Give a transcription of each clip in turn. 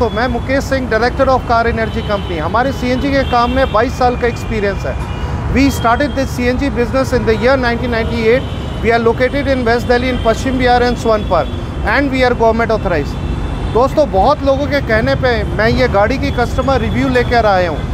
दोस्तों, मैं Mukesh Singh, director of car energy company. हमारे सीएनजी के काम में 22 साल का एक्सपीरियंस है। We started this CNG business in the year 1998। We are located in west Delhi, in Paschim Vihar and Sonpur, and we are government authorise. दोस्तों, बहुत लोगों के कहने पे मैं ये गाड़ी की कस्टमर रिव्यू लेकर आया हूँ।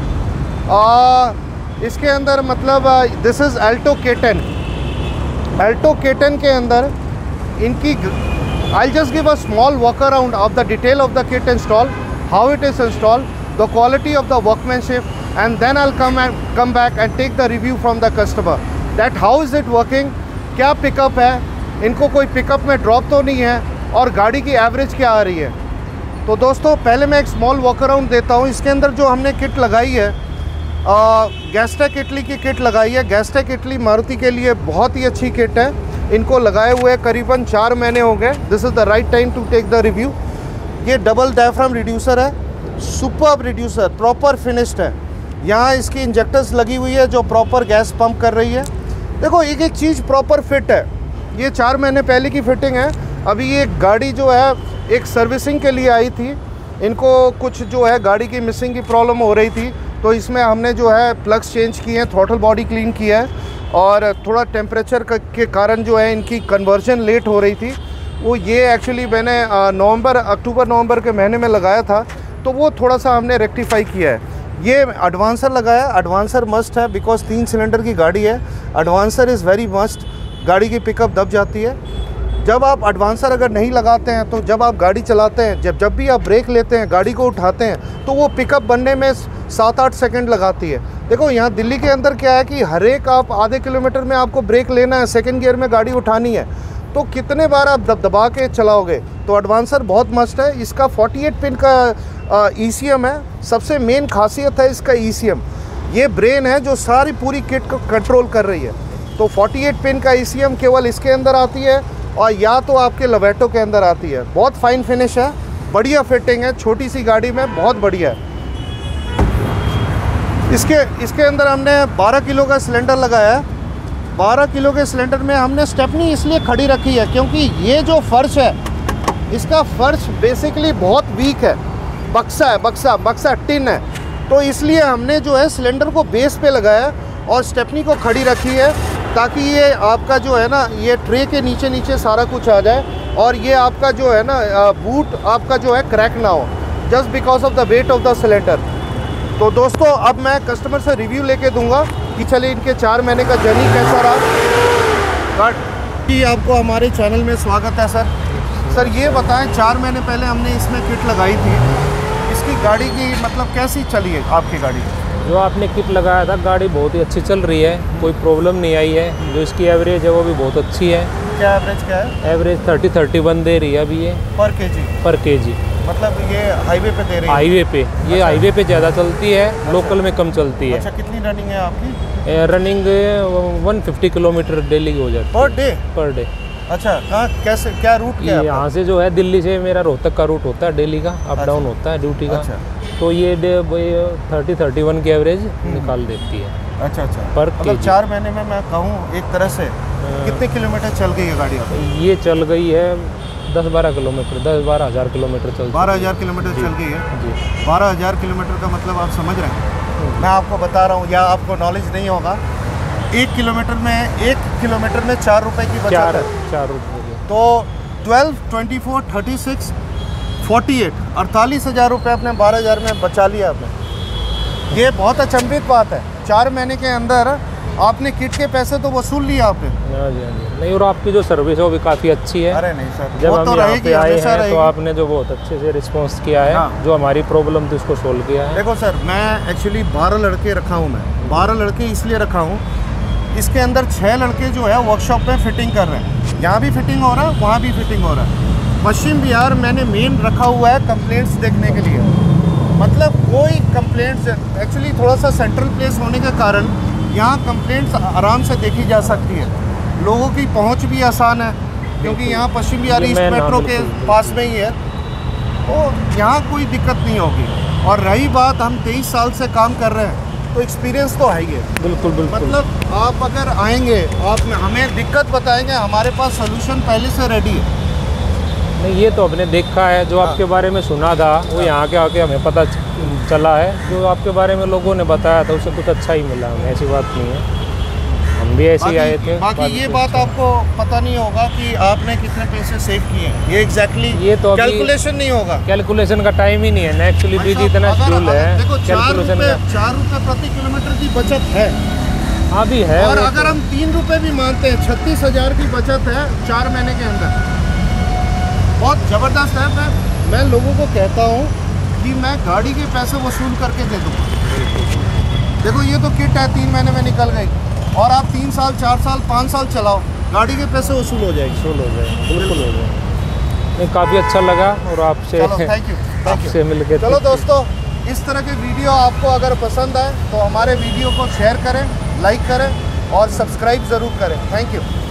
इसके अंदर मतलब this is Alto K10। Alto K10 के अंदर इनकी I'll just give a small walk around of the detail of the kit installed, how it is installed, the quality of the workmanship, and then I'll come back and take the review from the customer that how is it working, क्या pickup है, इनको कोई pickup में drop तो नहीं है, और गाड़ी की एवरेज क्या आ रही है। तो दोस्तों, पहले मैं एक स्मॉल वॉक अराउंड देता हूँ। इसके अंदर जो हमने किट लगाई है, गैसटेक इटली की किट लगाई है। गैसटेक इटली मारुति के लिए बहुत ही अच्छी किट है। इनको लगाए हुए करीबन 4 महीने हो गए। This is the right time to take the review. ये डबल डायफ्राम रिड्यूसर है, सुपर्ब रिड्यूसर, प्रॉपर फिनिश्ड है। यहाँ इसकी इंजेक्टर्स लगी हुई है जो प्रॉपर गैस पंप कर रही है। देखो, एक एक चीज़ प्रॉपर फिट है। ये 4 महीने पहले की फिटिंग है। अभी ये गाड़ी जो है एक सर्विसिंग के लिए आई थी। इनको कुछ जो है गाड़ी की मिसिंग की प्रॉब्लम हो रही थी, तो इसमें हमने जो है प्लग्स चेंज किए हैं, थ्रॉटल बॉडी क्लीन किया है, और थोड़ा टेम्परेचर के कारण जो है इनकी कन्वर्जन लेट हो रही थी। वो ये एक्चुअली मैंने अक्टूबर नवंबर के महीने में लगाया था, तो वो थोड़ा सा हमने रेक्टिफाई किया है। ये एडवांसर लगाया। एडवांसर मस्ट है बिकॉज 3 सिलेंडर की गाड़ी है। Advancer is very must. गाड़ी की पिकअप दब जाती है जब आप एडवांसर अगर नहीं लगाते हैं। तो जब आप गाड़ी चलाते हैं, जब भी आप ब्रेक लेते हैं, गाड़ी को उठाते हैं, तो वो पिकअप बनने में 7-8 सेकंड लगाती है। देखो, यहाँ दिल्ली के अंदर क्या है कि हर एक आप आधे किलोमीटर में आपको ब्रेक लेना है, सेकंड गियर में गाड़ी उठानी है, तो कितने बार आप दबा के चलाओगे। तो एडवांसर बहुत मस्त है। इसका 48 पिन का ECM है। सबसे मेन खासियत है इसका ECM। ये ब्रेन है जो सारी पूरी किट को कंट्रोल कर रही है। तो 48 पिन का ECM केवल इसके अंदर आती है, और या तो आपके लवेटो के अंदर आती है। बहुत फाइन फिनिश है, बढ़िया फिटिंग है, छोटी सी गाड़ी में बहुत बढ़िया है। इसके अंदर हमने 12 किलो का सिलेंडर लगाया है। 12 किलो के सिलेंडर में हमने स्टेपनी इसलिए खड़ी रखी है क्योंकि ये जो फर्श है, इसका फर्श बेसिकली बहुत वीक है। बक्सा टिन है, तो इसलिए हमने जो है सिलेंडर को बेस पे लगाया और स्टेपनी को खड़ी रखी है, ताकि ये आपका जो है ना, ये ट्रे के नीचे सारा कुछ आ जाए, और ये आपका जो है ना बूट आपका जो है क्रैक ना हो, just because of the weight of the cylinder. तो दोस्तों, अब मैं कस्टमर से रिव्यू लेके दूंगा कि चलिए इनके 4 महीने का जर्नी कैसा रहा। आपको हमारे चैनल में स्वागत है सर। ये बताएं, 4 महीने पहले हमने इसमें किट लगाई थी, इसकी गाड़ी की मतलब कैसी चली है आपकी गाड़ी? जो आपने किट लगाया था, गाड़ी बहुत ही अच्छी चल रही है, कोई प्रॉब्लम नहीं आई है। जो इसकी एवरेज है वो भी बहुत अच्छी है। क्या एवरेज क्या है? एवरेज 30-31 दे रही है अभी ये पर केजी। मतलब ये हाईवे पे दे रही है? हाईवे पे ये अच्छा। हाईवे पे ज़्यादा चलती है। अच्छा। लोकल में कम चलती है। अच्छा, कितनी रनिंग है आपकी? रनिंग 150 किलोमीटर डेली हो जाती है पर डे। अच्छा, कहाँ कैसे क्या रूट क्या है? यहाँ से जो है दिल्ली से मेरा रोहतक का रूट होता है, डेली का अप डाउन होता है ड्यूटी का। अच्छा। तो ये 30-31 की एवरेज निकाल देती है। अच्छा। पर मतलब 4 महीने में मैं कहूँ एक तरह से कितने किलोमीटर चल गई है गाड़ी? ये चल गई है 10-12 किलोमीटर, 10-12 हज़ार किलोमीटर चल 12,000 किलोमीटर चल गई है जी। 12,000 किलोमीटर का मतलब आप समझ रहे हैं? मैं आपको बता रहा हूँ, या आपको नॉलेज नहीं होगा, 1 किलोमीटर में 4 रुपए की बचत है। 4 रुपये। तो 12, 24, 36, 48, 48,000 रुपये अपने 12,000 में बचा लिया आपने। ये बहुत अचंभित बात है। 4 महीने के अंदर आपने किट के पैसे तो वसूल लिया आपने। हाँ जी। नहीं, और आपकी जो सर्विस है वो भी काफ़ी अच्छी है। अरे नहीं सर, जब हम तो यहाँ पे आए हैं तो रहेगी। आपने जो बहुत अच्छे से रिस्पॉन्स किया है। हाँ। जो हमारी प्रॉब्लम थी उसको सोल्व किया है। देखो सर, मैं एक्चुअली 12 लड़के रखा हूँ। मैं 12 लड़के इसलिए रखा हूँ, इसके अंदर 6 लड़के जो है वर्कशॉप में फिटिंग कर रहे हैं। यहाँ भी फिटिंग हो रहा है, वहाँ भी फिटिंग हो रहा है। पश्चिम बिहार मैंने मेन रखा हुआ है कंप्लेंट्स देखने के लिए। मतलब कोई कंप्लेंट्स, एक्चुअली थोड़ा सा सेंट्रल प्लेस होने के कारण यहाँ कंप्लेंट्स आराम से देखी जा सकती है। लोगों की पहुँच भी आसान है क्योंकि यहाँ पश्चिम बिहार ईस्ट मेट्रो के पास में ही है, तो यहाँ कोई दिक्कत नहीं होगी। और रही बात, हम 23 साल से काम कर रहे हैं, तो एक्सपीरियंस तो है ही है। बिल्कुल। मतलब आप अगर आएंगे, आप हमें दिक्कत बताएंगे, हमारे पास सोल्यूशन पहले से रेडी है। नहीं, ये तो हमने देखा है, जो आपके बारे में सुना था वो यहाँ के आके हमें पता चला है। जो आपके बारे में लोगों ने बताया था उससे कुछ अच्छा ही मिला हमें, ऐसी बात नहीं है, हम भी ऐसे ही आए थे। बाकी ये बात आपको पता नहीं होगा कि आपने कितने पैसे सेव किए हैं, ये एग्जैक्टली ये तो कैलकुलेशन नहीं होगा, कैलकुलेशन का टाइम ही नहीं है ना एक्चुअली, बिजी इतना शेड्यूल है। देखो 4 कैलकुलेशन रुपये प्रति किलोमीटर की बचत है, हाँ भी है। और अगर हम 3 रुपये भी मानते हैं 36,000 की बचत है 4 महीने के अंदर, बहुत ज़बरदस्त है। मैं लोगों को कहता हूँ कि मैं गाड़ी के पैसे वसूल करके दे दूँगा। देखो ये तो किट है, 3 महीने में निकल गई, और आप 3 साल 4 साल 5 साल चलाओ, गाड़ी के पैसे वसूल हो जाएगी। बिल्कुल हो जाए। नहीं, काफ़ी अच्छा लगा और आपसे आपसे मिलके। चलो दोस्तों, इस तरह के वीडियो आपको अगर पसंद आए तो हमारे वीडियो को शेयर करें, लाइक करें और सब्सक्राइब ज़रूर करें। Thank you.